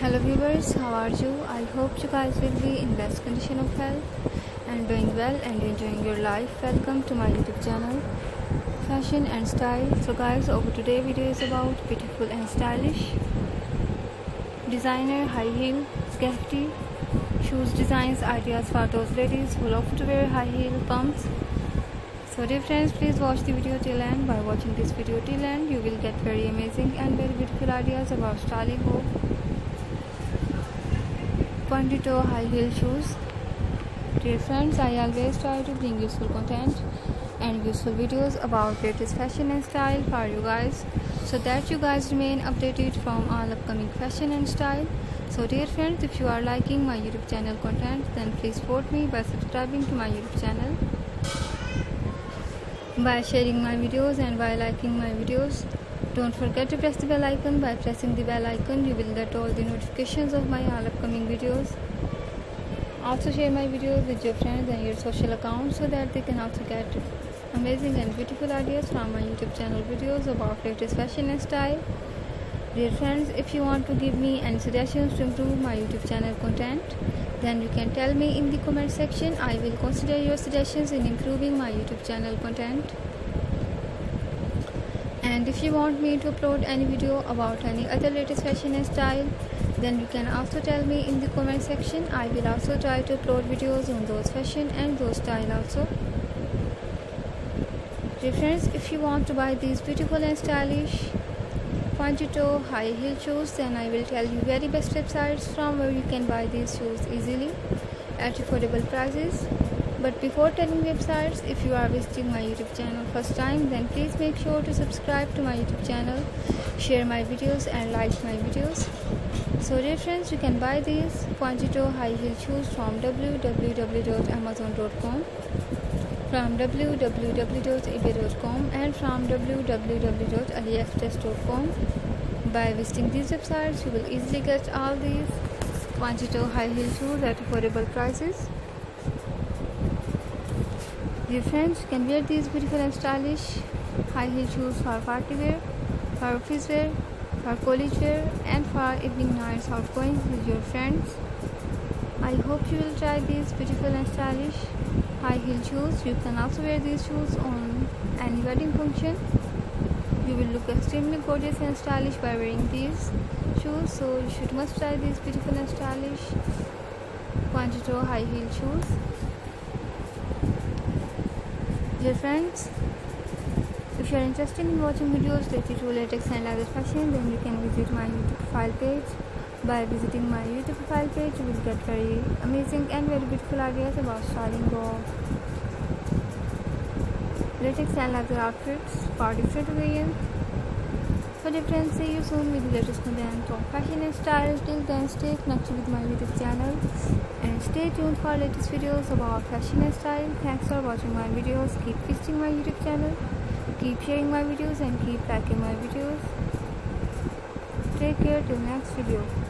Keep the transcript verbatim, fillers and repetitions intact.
Hello viewers, how are you? I hope you guys will be in best condition of health and doing well and enjoying your life. Welcome to my YouTube channel, Fashion and Style. So guys, over today video is about beautiful and stylish designer high heel safety shoes designs, ideas for those ladies who love to wear high heel pumps. So dear friends, please watch the video till end. By watching this video till end, you will get very amazing and very beautiful ideas about styling of pointy toe high heel shoes. Dear friends, I always try to bring useful content and useful videos about latest fashion and style for you guys, so that you guys remain updated from all upcoming fashion and style. So dear friends, if you are liking my YouTube channel content, then please support me by subscribing to my YouTube channel, by sharing my videos and by liking my videos. Don't forget to press the bell icon. By pressing the bell icon, you will get all the notifications of my all upcoming videos. Also share my videos with your friends and your social accounts, so that they can also get amazing and beautiful ideas from my YouTube channel videos about latest fashion and style. Dear friends, if you want to give me any suggestions to improve my YouTube channel content, then you can tell me in the comment section. I will consider your suggestions in improving my YouTube channel content. And if you want me to upload any video about any other latest fashion and style, then you can also tell me in the comment section. I will also try to upload videos on those fashion and those style also. Dear friends, if you want to buy these beautiful and stylish pointy toe high heel shoes, then I will tell you very best websites from where you can buy these shoes easily at affordable prices. But before telling websites, if you are visiting my YouTube channel first time, then please make sure to subscribe to my YouTube channel, share my videos and like my videos. So dear friends, you can buy these pointy toe high heel shoes from w w w dot amazon dot com, from w w w dot ebay dot com and from w w w dot aliexpress dot com. By visiting these websites, you will easily get all these pointy toe high heel shoes at affordable prices. Dear friends, you can wear these beautiful and stylish high heel shoes for party wear, for office wear, for college wear and for evening nights outgoing with your friends. I hope you will try these beautiful and stylish high heel shoes. You can also wear these shoes on any wedding function. You will look extremely gorgeous and stylish by wearing these shoes. So you should must try these beautiful and stylish pointy toe high heel shoes. Dear friends, if you are interested in watching videos related to latex and leather fashion, then you can visit my YouTube profile page. By visiting my YouTube profile page, you will get very amazing and very beautiful ideas about styling of latex and leather outfits for different occasions. So dear friends, see you soon with the latest content of fashion and style. Till then, stay connected with my YouTube channel and stay tuned for latest videos about fashion and style. Thanks for watching my videos. Keep visiting my YouTube channel, keep sharing my videos and keep liking my videos. Take care till next video.